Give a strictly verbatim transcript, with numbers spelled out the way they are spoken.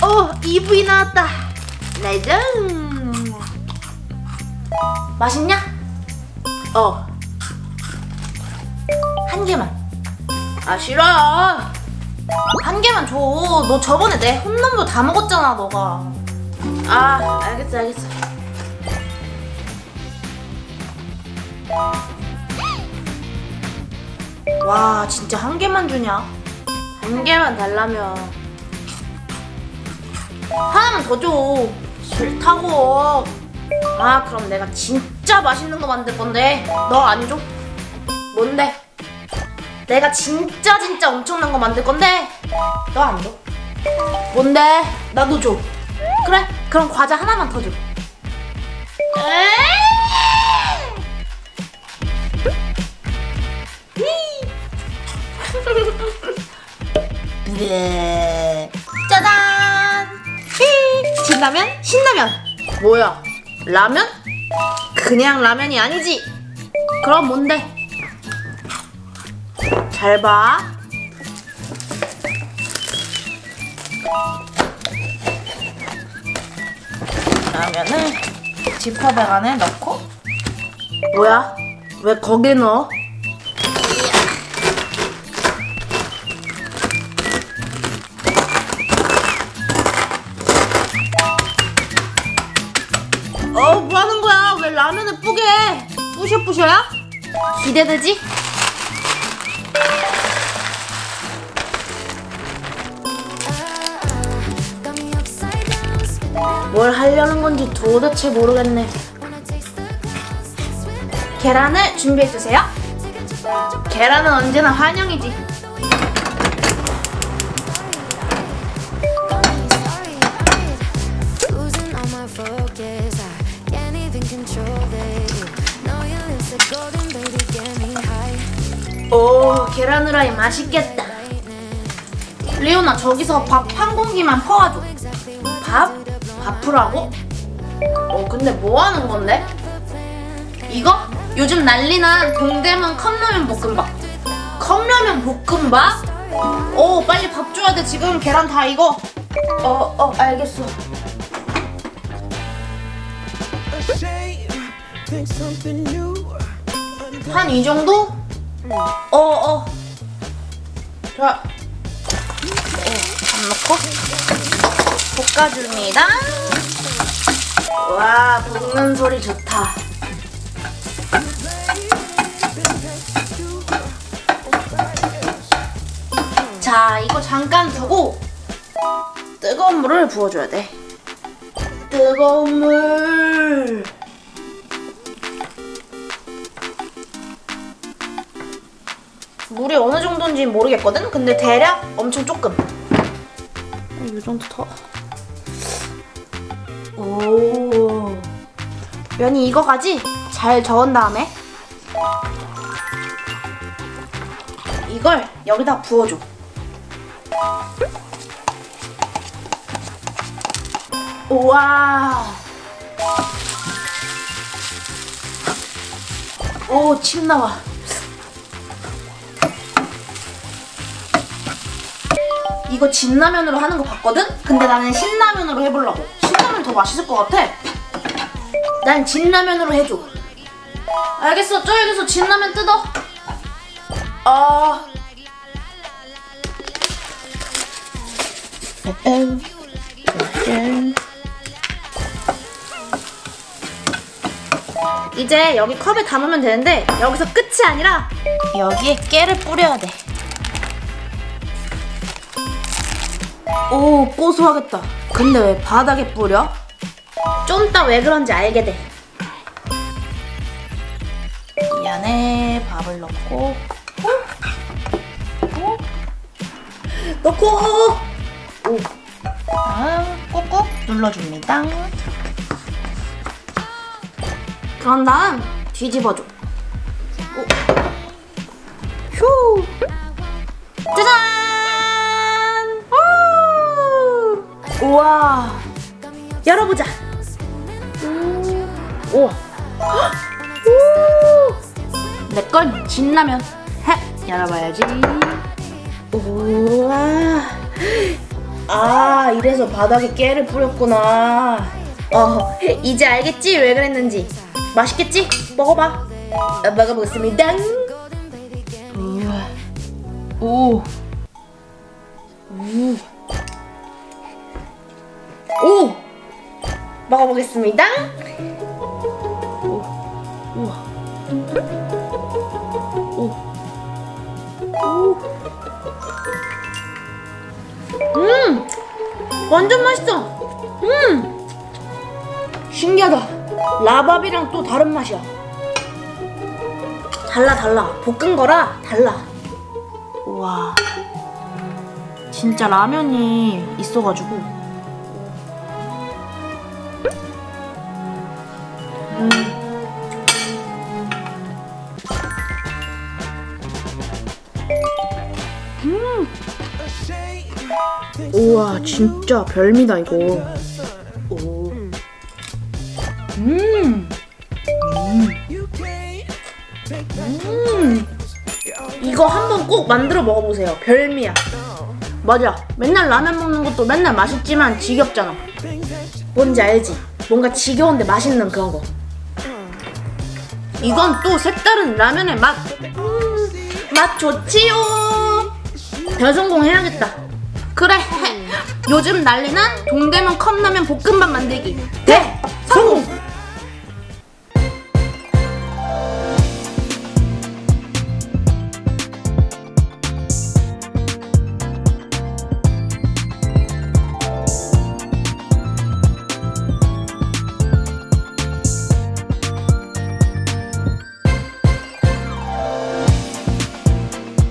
어, 이브이 나왔다. 레전. 맛있냐? 어. 한 개만. 아, 싫어. 한 개만 줘. 너 저번에 내 홈런도 다 먹었잖아, 너가. 아, 알겠어, 알겠어. 와, 진짜 한 개만 주냐? 한 개만 달라며. 하나만 더 줘. 싫다고. 아, 그럼 내가 진짜 맛있는 거 만들 건데 너 안 줘? 뭔데? 내가 진짜 진짜 엄청난 거 만들 건데 너 안 줘? 뭔데? 나도 줘. 그래, 그럼 과자 하나만 더 줘. 네. 짜잔! 진라면? 신라면! 뭐야? 라면? 그냥 라면이 아니지? 그럼 뭔데? 잘 봐. 라면을 지퍼백 안에 넣고. 뭐야? 왜 거기 넣어? 어, 뭐 하는 거야? 왜 라면을 뿌게 해? 뿌셔뿌셔야? 기대되지? 뭘 하려는 건지 도대체 모르겠네. 계란을 준비해주세요. 계란은 언제나 환영이지. 오, 계란 후라이 맛있겠다. 리오나, 저기서 밥 한 공기만 퍼와줘. 밥? 밥풀하고? 어, 근데 뭐 하는 건데? 이거? 요즘 난리난 동대문 컵라면 볶음밥. 컵라면 볶음밥? 오, 빨리 밥 줘야 돼. 지금 계란 다 익어. 어, 어, 알겠어. 한 이 정도? 어, 어. 자, 네, 밥 넣고 볶아줍니다. 와, 볶는 소리 좋다. 자, 이거 잠깐 두고 뜨거운 물을 부어줘야 돼. 뜨거운 물. 물이 어느 정도인지 모르겠거든? 근데 대략 엄청 조금. 이 정도 더. 오. 면이 익어가지? 잘 저은 다음에 이걸 여기다 부어줘. 우와. 오, 침 나와. 이거 진라면으로 하는 거 봤거든? 근데 나는 신라면으로 해보려고. 신라면 더 맛있을 것 같아. 난 진라면으로 해줘. 알겠어. 저기서 진라면 뜯어. 어... 이제 여기 컵에 담으면 되는데 여기서 끝이 아니라 여기에 깨를 뿌려야 돼. 오, 고소하겠다. 근데 왜 바닥에 뿌려? 좀 이따 왜 그런지 알게 돼. 이 안에 밥을 넣고 어? 넣고 오. 아, 꾹꾹 눌러줍니다. 그런 다음 뒤집어줘. 오. 휴. 짜잔! 우와, 열어보자. 오, 내 건 진라면. 해, 열어봐야지. 우와, 아, 이래서 바닥에 깨를 뿌렸구나. 어, 이제 알겠지? 왜 그랬는지. 맛있겠지? 먹어봐. 아, 먹어보겠습니다. 우와. 오. 우. 오. 먹어보겠습니다. 오. 우와. 오. 오. 음. 완전 맛있어. 음. 신기하다. 라밥이랑 또 다른 맛이야. 달라 달라. 볶은 거라 달라. 우와. 진짜 라면이 있어가지고. 음. 음. 우와, 진짜 별미다 이거. 오. 음. 음. 음. 이거 한번 꼭 만들어 먹어보세요. 별미야. 맞아. 맨날 라면 먹는 것도 맨날 맛있지만 지겹잖아. 뭔지 알지? 뭔가 지겨운데 맛있는 그런 거. 이건 또 색다른 라면의 맛. 음, 맛 좋지요. 대성공 해야겠다. 그래. 요즘 난리난 동대문 컵라면 볶음밥 만들기 대성공.